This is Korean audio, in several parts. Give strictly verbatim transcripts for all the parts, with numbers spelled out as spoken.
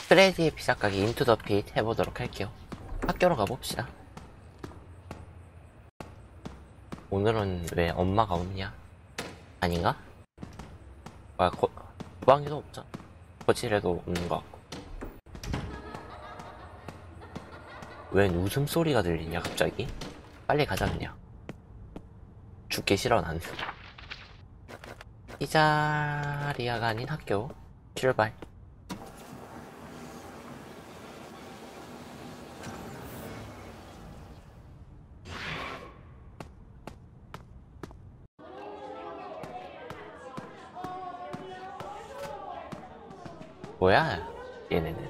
프레디의 피자 가게 인투 더 핏 해보도록 할게요. 학교로 가봅시다. 오늘은 왜 엄마가 없냐? 아닌가? 뭐야, 거, 주방에도 없잖아. 거실에도 없는 것 같고. 웬 웃음소리가 들리냐 갑자기? 빨리 가자 그냥. 죽기 싫어 난. 피자리아가 아닌 학교 출발. 뭐야 얘네는.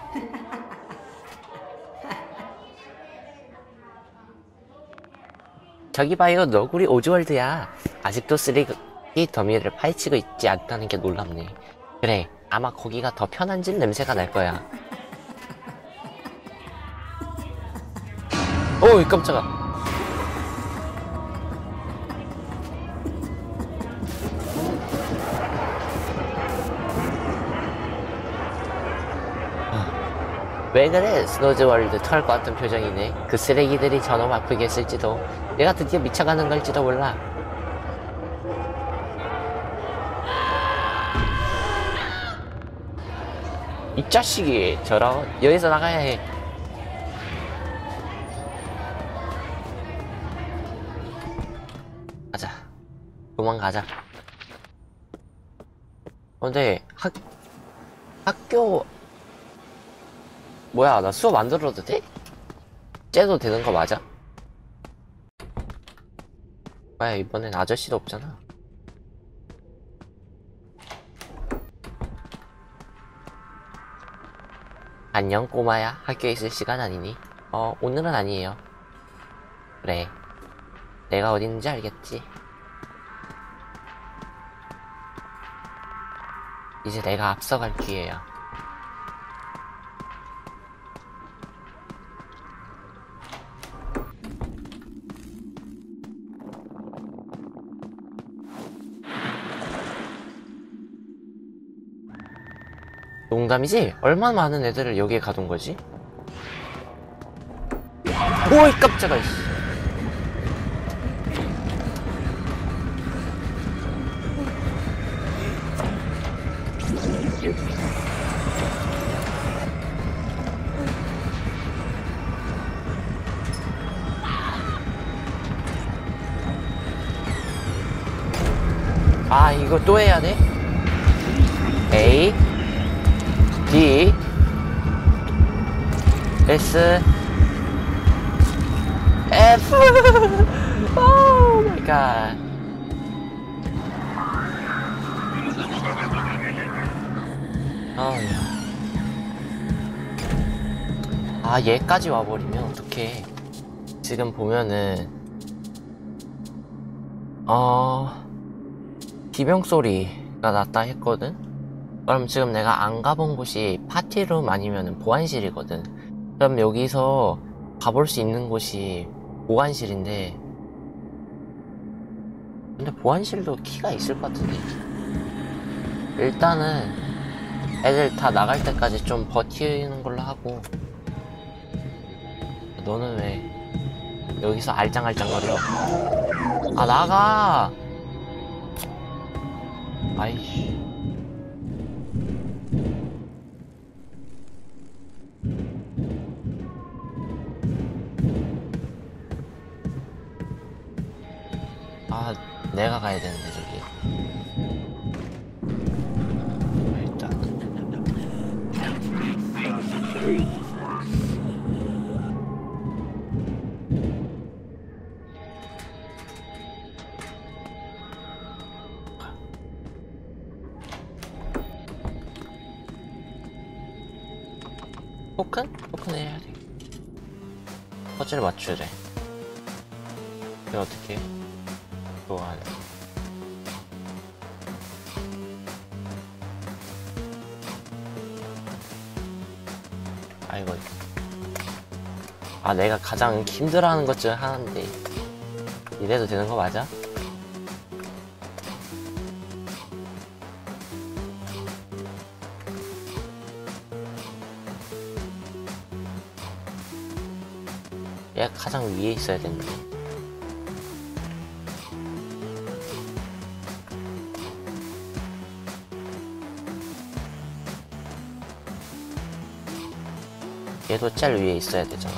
저기 봐요, 너구리 오즈월드야. 아직도 쓰레기 더미를 파헤치고 있지 않다는 게 놀랍네. 그래, 아마 거기가 더 편한 집 냄새가 날 거야. 오이 깜짝아. 왜 그래? 스노즈월드 털 것 같은 표정이네. 그 쓰레기들이 저놈 아프게 했을지도. 내가 드디어 미쳐가는 걸지도 몰라. 이 자식이 저런. 여기서 나가야 해. 가자. 도망가자. 근데 학 학교 뭐야, 나 수업 안 들어도 돼? 째도 되는 거 맞아? 뭐야, 이번엔 아저씨도 없잖아. 안녕 꼬마야, 학교에 있을 시간 아니니? 어, 오늘은 아니에요. 그래, 내가 어디 있는지 알겠지? 이제 내가 앞서갈 기회야. 농담이지? 얼마나 많은 애들을 여기에 가둔 거지? 오이 깜짝아. 아, 이거 또 해야 돼? A D S F 오 마이 갓. 어휴. 아, 얘까지 와버리면 어떡해. 지금 보면은 어 비명소리가 났다 했거든? 그럼 지금 내가 안 가본 곳이 파티룸 아니면 보안실이거든. 그럼 여기서 가볼 수 있는 곳이 보안실인데, 근데 보안실도 키가 있을 것 같은데. 일단은 애들 다 나갈 때까지 좀 버티는 걸로 하고. 너는 왜 여기서 알짱알짱거려? 아, 나가. 아이씨. 아, 내가 가야 되는데 저기. 일단 포큰? 포큰 해야 돼. 퍼즐을 맞추래. 이거 어떻게 해? 좋아하네. 아이고. 아, 내가 가장 힘들어하는 것 중 하나인데 이래도 되는 거 맞아? 얘가 가장 위에 있어야 되는데. 얘도 제일 위에 있어야 되잖아.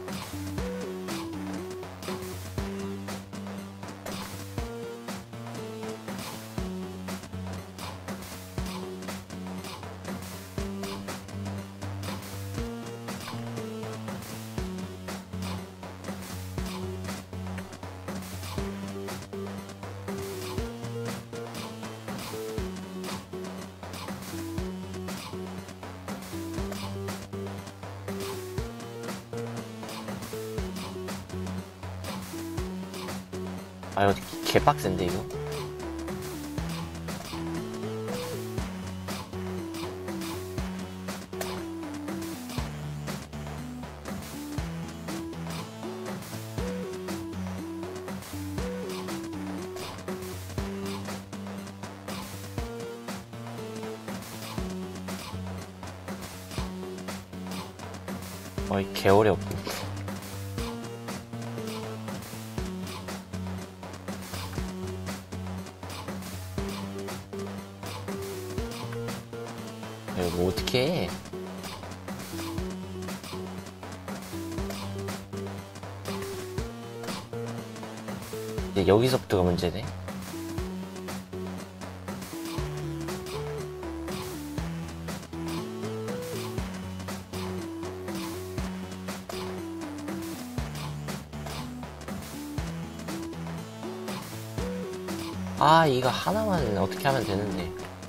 아, 이거 개빡센데, 이거? 어이, 개어렵고. 이거 어떻게 해? 이제 여기서부터가 문제네. 아, 이거 하나만 어떻게 하면 되는데.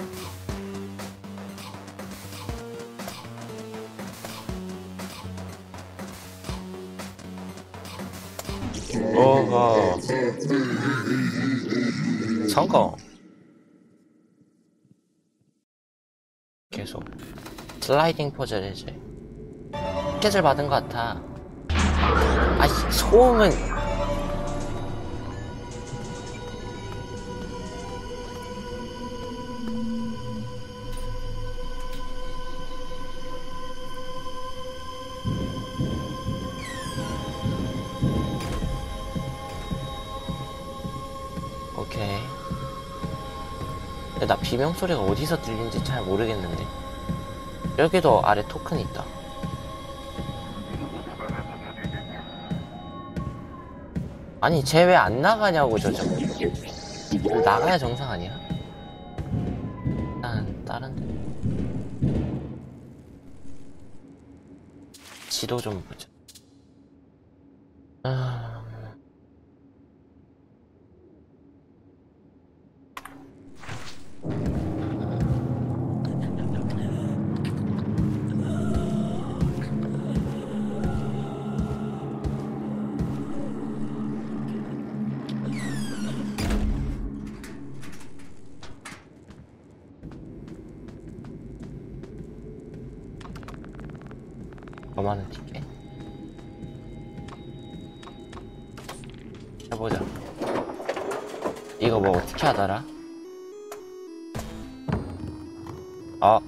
오호. 성공. 계속 슬라이딩 포즈를 해줘. 티켓을 받은 것 같아. 아이, 소음은. 오케이. 나 비명소리가 어디서 들리는지 잘 모르겠는데. 여기도 아래 토큰 있다. 아니, 쟤 왜 안 나가냐고, 저, 저. 나가야 정상 아니야? 일단, 다른 데. 지도 좀 보자. 아... 더 많은 티켓 해보자. 이거 뭐 어떻게 하더라? 어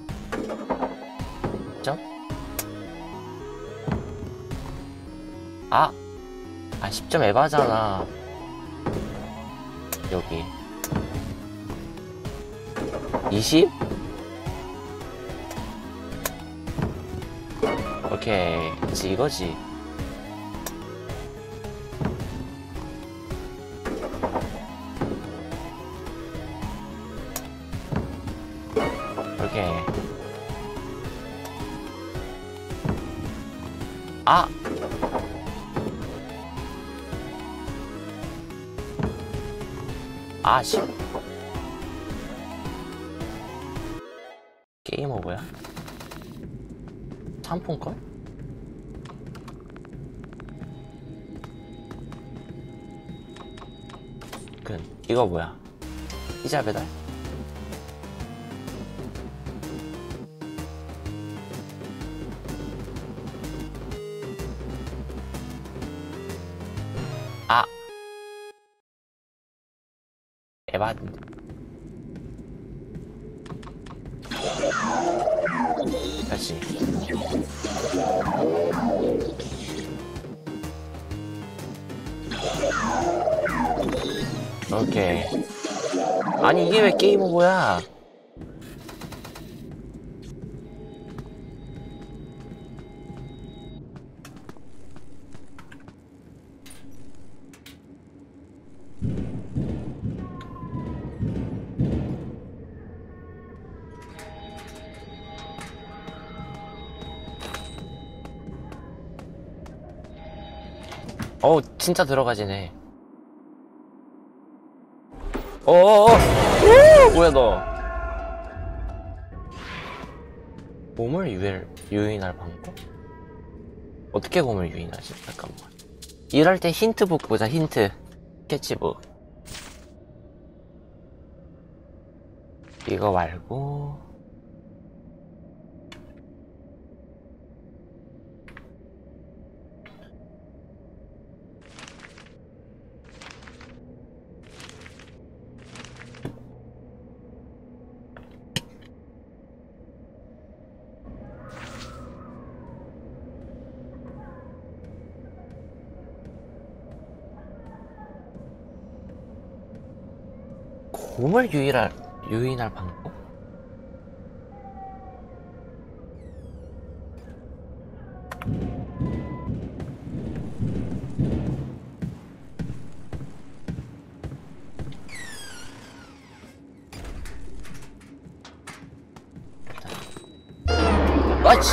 점? 아! 아, 십 점 에바잖아. 여기 이십? 오케이, 그치, 이거지. 오케이. 아! 아, 씨. 게임 오버야? 상품권? 그, 이거 뭐야? 피자 배달? 아! 에바인데. 다시. 오케이. 아니 이게 왜 게임 오버야? 어우 진짜 들어가지네. 어어어 뭐야 너. 몸을 유인, 유인할 방법? 어떻게 몸을 유인하지? 잠깐만. 이럴 때 힌트북 보자. 힌트 스케치북. 이거 말고 몸을 유인할, 유인할 방법? 아이씨!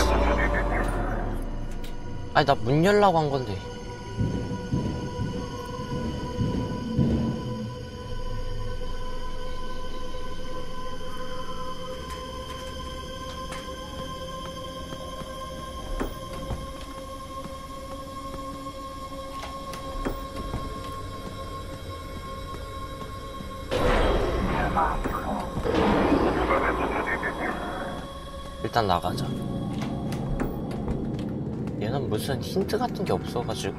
아니 나 문 열라고 한 건데. 일단 나가자. 얘는 무슨 힌트 같은 게 없어가지고.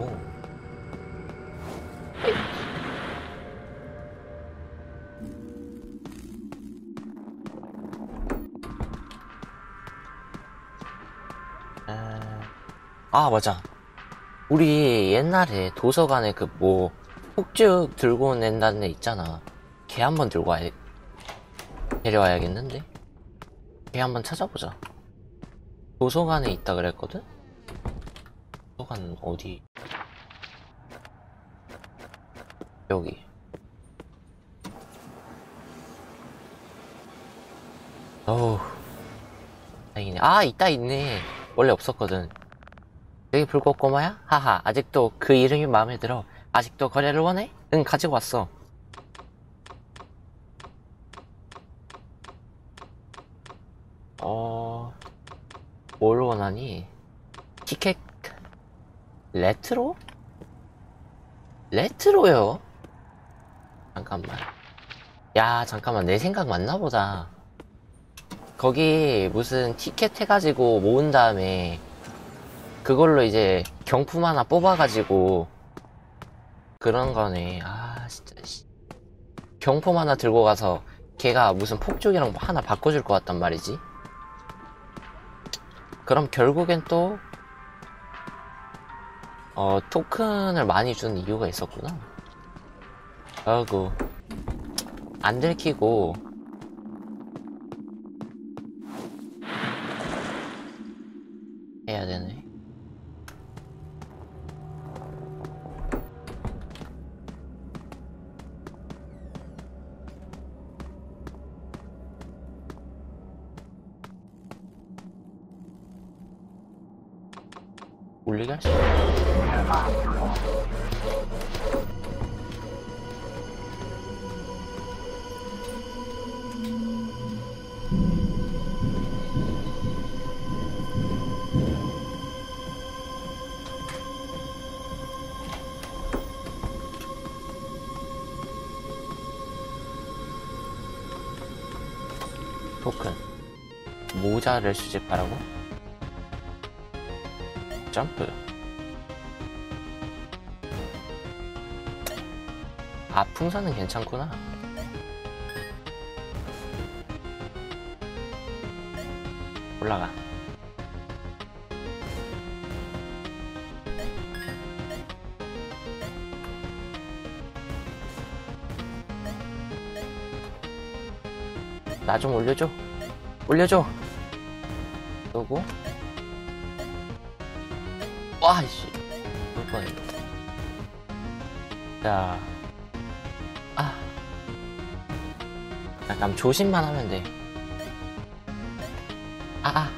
아 맞아. 우리 옛날에 도서관에 그 뭐 폭죽 들고 낸다는 애 있잖아. 걔 한번 들고 와야 데려와야겠는데? 걔 한번 찾아보자. 도서관에 있다 그랬거든? 도서관 어디? 여기. 어우 다행이네. 아 있다 있네. 원래 없었거든. 여기 불꽃 꼬마야? 하하 아직도 그 이름이 마음에 들어. 아직도 거래를 원해? 응 가지고 왔어. 어... 뭘 원하니? 티켓... 레트로? 레트로요? 잠깐만. 야 잠깐만 내 생각 맞나보다. 거기 무슨 티켓 해가지고 모은 다음에 그걸로 이제 경품 하나 뽑아가지고 그런 거네. 아 진짜 씨. 경품 하나 들고 가서 걔가 무슨 폭죽이랑 하나 바꿔줄 것 같단 말이지. 그럼 결국엔 또 어, 토큰을 많이 준 이유가 있었구나. 아이고 안 들키고 해야 되네. 올리게 할 수 있어. 토큰 모자를 수집하라고? 점프. 아 풍선은 괜찮구나. 올라가. 나 좀 올려줘. 올려줘. 쏘고. 와, 씨. 볼 뻔했네. 자. 아. 약간 조심만 하면 돼. 아, 아.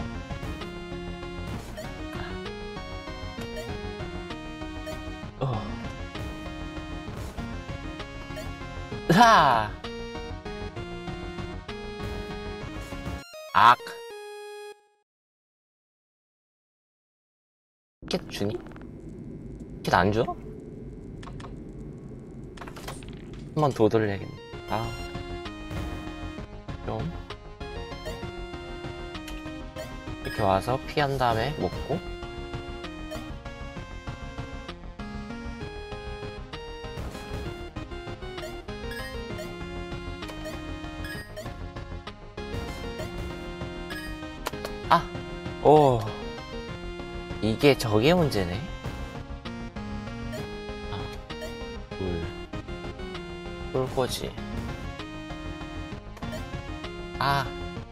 어. 으하! 악. 티켓 주니? 티켓 안 줘? 한 번 더 돌려야겠네. 아. 좀. 이렇게 와서 피한 다음에 먹고. 아! 오. 이게 저게 문제네. 아. 물. 쏠 거지. 아.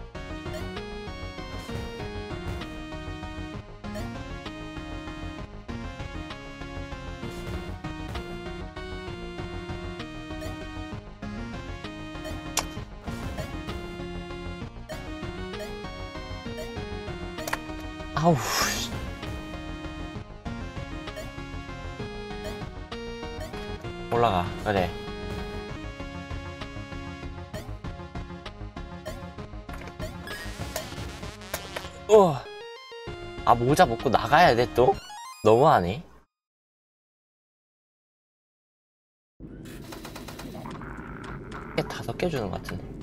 아우. 올라가. 그래. 어. 아, 모자 먹고 나가야 돼, 또? 너무하네. 이게 다섯 개 주는 것 같은데.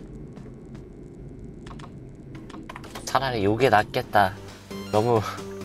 차라리 요게 낫겠다. 너무.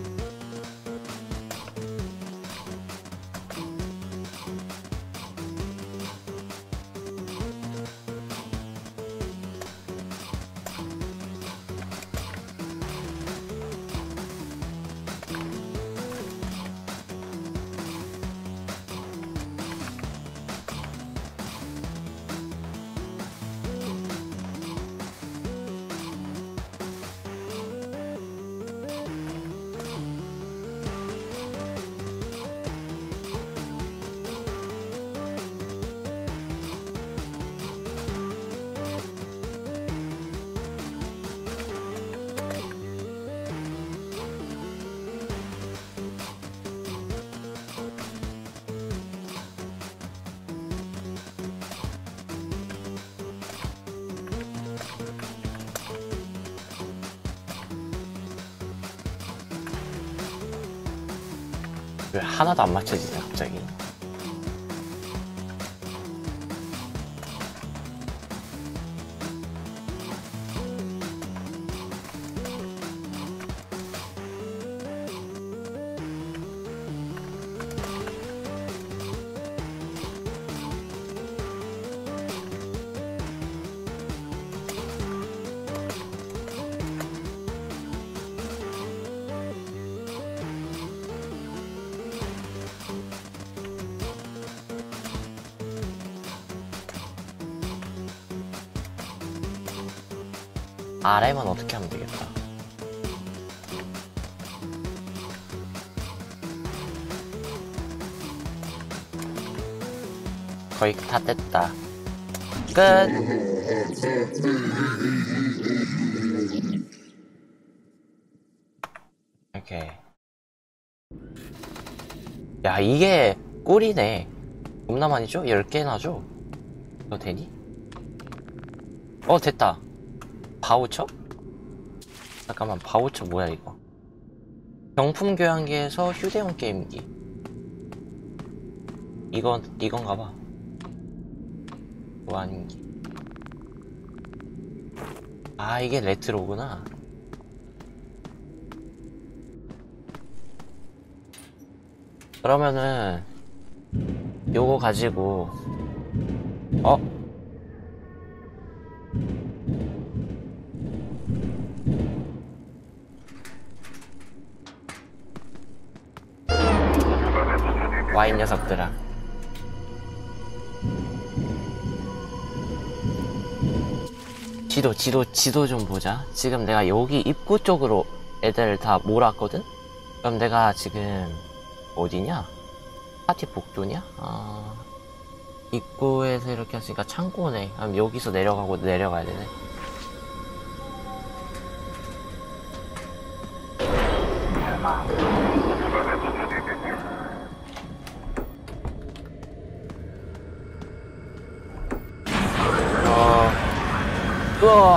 왜 하나도 안 맞춰지냐, 갑자기. 아래만 어떻게 하면 되겠다. 거의 다 뗐다. 끝! 오케이. 야, 이게 꿀이네. 겁나 많이 줘? 열 개나 줘? 이거 되니? 어, 됐다. 바우처? 잠깐만, 바우처 뭐야 이거? 경품 교환기에서 휴대용 게임기. 이건 이건가봐. 교환기. 아, 이게 레트로구나. 그러면은 요거 가지고 어? 와, 이 녀석들아. 지도 지도 지도 좀 보자. 지금 내가 여기 입구 쪽으로 애들 다 몰았거든? 그럼 내가 지금 어디냐? 파티 복도냐? 아... 입구에서 이렇게 했으니까 창고네. 그럼 여기서 내려가고 내려가야 되네. 어... 우와!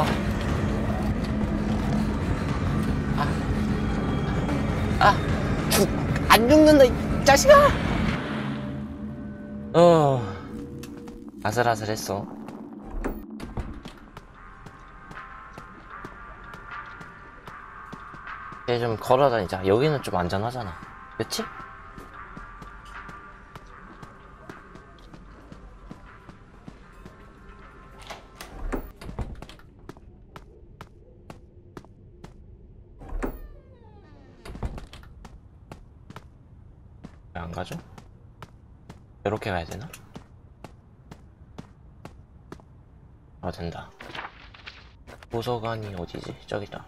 아! 아! 죽! 안 죽는다, 이 자식아! 어... 아슬아슬했어. 이제 좀 걸어다니자. 여기는 좀 안전하잖아. 그치? 왜 안 가죠? 이렇게 가야 되나? 아, 된다. 도서관이 어디지? 저기다.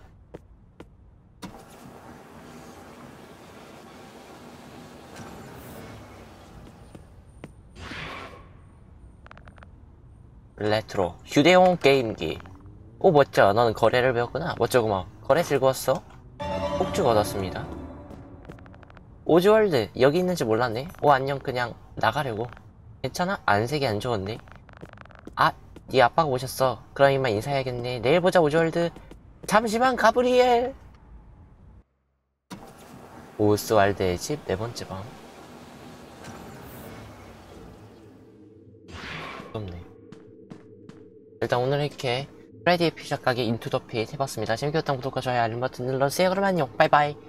레트로 휴대용 게임기. 오, 멋져. 너는 거래를 배웠구나. 멋져구만. 거래 즐거웠어? 폭죽 얻었습니다. 오즈월드 여기 있는지 몰랐네. 오, 안녕. 그냥 나가려고. 괜찮아? 안색이 안 좋은데. 아, 네 아빠가 오셨어. 그럼 이만 인사해야겠네. 내일 보자, 오즈월드. 잠시만, 가브리엘. 오스왈드의 집 네 번째 방. 무섭네. 일단 오늘 이렇게 프라이데이 피자 가게 인투 더 핏 해봤습니다. 재밌게 봤다면 구독과 좋아요 알림 버튼 눌러주세요. 그럼 안녕. 바이바이.